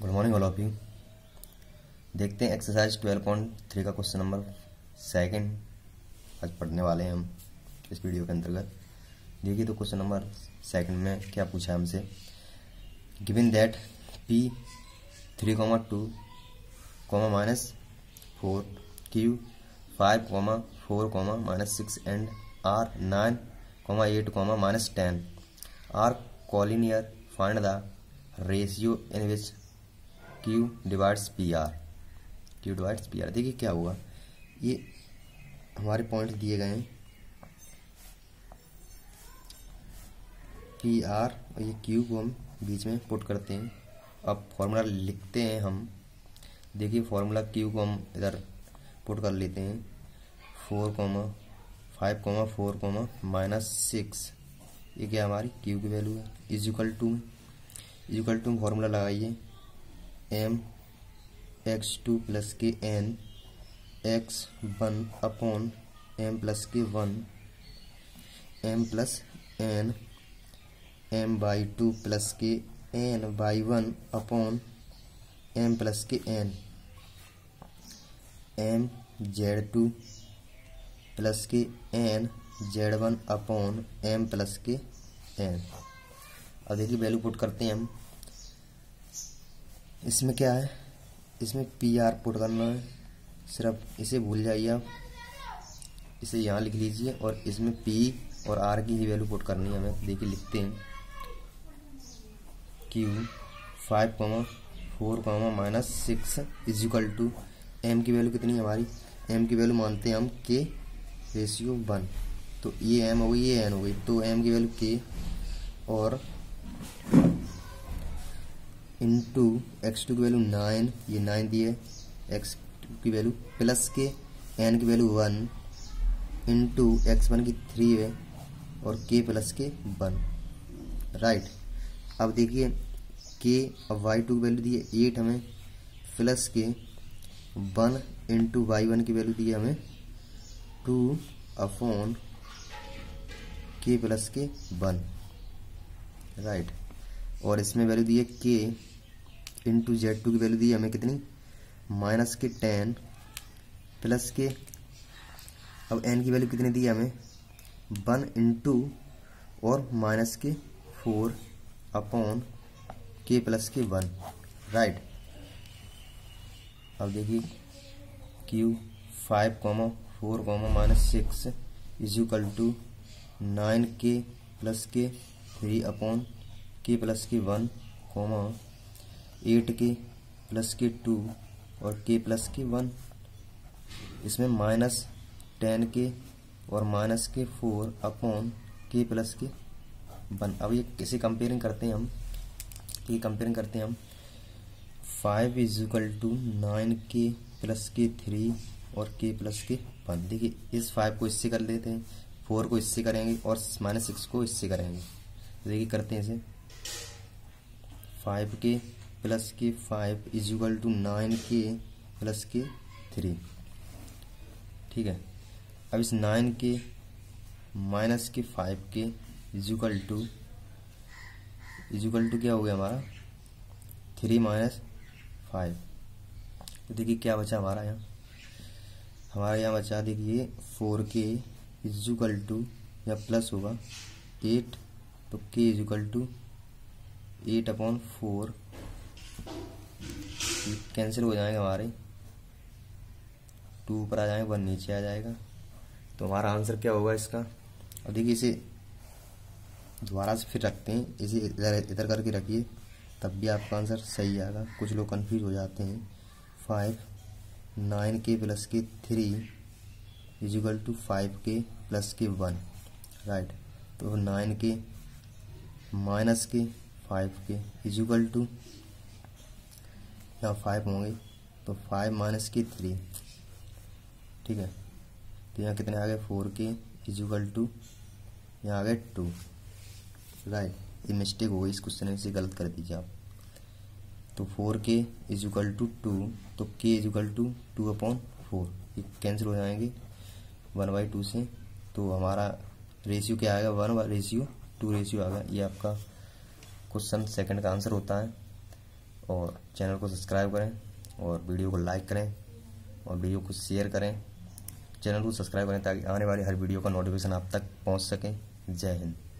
Good morning all of you. देखते हैं exercise 12.3 का क्वेश्चन नंबर सेकंड आज पढ़ने वाले हैं हम इस वीडियो के अंतर्गत। देखिए तो क्वेश्चन नंबर सेकंड में क्या पूछा है हमसे। Given that P 3,2, -4 Q 5, 4, -6 and R 9, 8, -10 are collinear. Find the ratio in which Q divides PR. देखिए क्या हुआ, ये हमारे पॉइंट दिए गए हैं PR और ये Q को हम बीच में पुट करते हैं। अब फॉर्मूला लिखते हैं हम। देखिए फॉर्मूला Q को हम इधर पुट कर लेते हैं 4, 5, 4, -6। ये क्या हमारी Q की वैल्यू है। इक्वल टू फॉर्मूला लगाइए mx2 + kn x1 upon m + k1 m + n m/2 + kn/1 upon m + kn mz2 + kn z1 upon m + kn। अब देखिए वैल्यू पुट करते हैं हम। इसमें क्या है, इसमें PR पुट करना है। सिर्फ इसे भूल जाइए आप, इसे यहाँ लिख लीजिए और इसमें P और R की ही वैल्यू पुट करनी है हमें। देखिए लिखते हैं Q 5, 4, -6 इक्वल टू M की वैल्यू कितनी है हमारी। M की वैल्यू मानते हैं हम K/1। तो ये M हो गई, ये N हो गई। तो M की वैल्यू K और इंटू x2 की वैल्यू 9, ये 9 दिए, x2 की वैल्यू प्लस के n की वैल्यू 1 इंटू x1 की 3 है और k + के 1। राइट। अब देखिए k और y2 की वैल्यू दी है 8 हमें, प्लस के 1 इंटू y1 की वैल्यू दी है हमें 2 अपॉन k + के 1। राइट। और इसमें वैल्यू दी है k इंटू Z2 की वैल्यू दी है हमें कितनी, -10 प्लस के, अब n की वैल्यू कितनी दी है हमें 1 इंटू और -4 अपॉन k + के 1। राइट। अब देखिए Q 5, 4, -6 इक्वल टू 9k + के 3 अपॉन k + के 1, 8k + के 2 और k + के 1। इसमें -10k और -4 अपॉन k + के 1। अब ये किसे कंपेयरिंग करते हैं हम, ये कंपेयरिंग करते हैं हम 5 = 9k + के 3 और k + के 1। देखिए इस 5 को इससे कर लेते हैं, 4 को इससे करेंगे और -6 को इससे करेंगे। देखिए करते हैं इसे 5k + के 5 इक्वल टू 9k + के 3। ठीक है। अब इस 9k - के 5k इक्वल टू क्या हो गया हमारा 3 - 5। तो देखिए क्या बचा हमारा यहाँ बचा देखिए 4k इक्वल टू या प्लस होगा 8, तो k इक्वल टू 8/4 कैंसिल हो जाएंगे हमारे, 2 ऊपर आ जाएगा 1 नीचे आ जाएगा। तो हमारा आंसर क्या होगा इसका। और देखिए इसे दोबारा से फिर रखते हैं, इसे इधर करके रखिए तब भी आपका आंसर सही आएगा। कुछ लोग कंफ्यूज हो जाते हैं। 5 9k + के 3 इक्वल टू 5k + के 1। राइट। तो 9k - के 5k इक्वल टू यहाँ 5 होंगे तो 5 - के 3। ठीक है। तो यहाँ कितने आ गए 4k इक्वल टू यहाँ आ गए 2। राइट। ये मिस्टेक हो गई इस क्वेश्चन में, इसे गलत कर दीजिए आप। तो 4k इक्वल टू 2, तो k इक्वल टू 2/4, ये कैंसिल हो जाएंगे 1/2 से। तो हमारा रेशियो क्या आएगा 1/2 रेशियो आ गया। ये आपका क्वेश्चन सेकंड का आंसर होता है। और चैनल को सब्सक्राइब करें और वीडियो को लाइक करें और वीडियो को शेयर करें। चैनल को सब्सक्राइब करें ताकि आने वाली हर वीडियो का नोटिफिकेशन आप तक पहुंच सके। जय हिंद।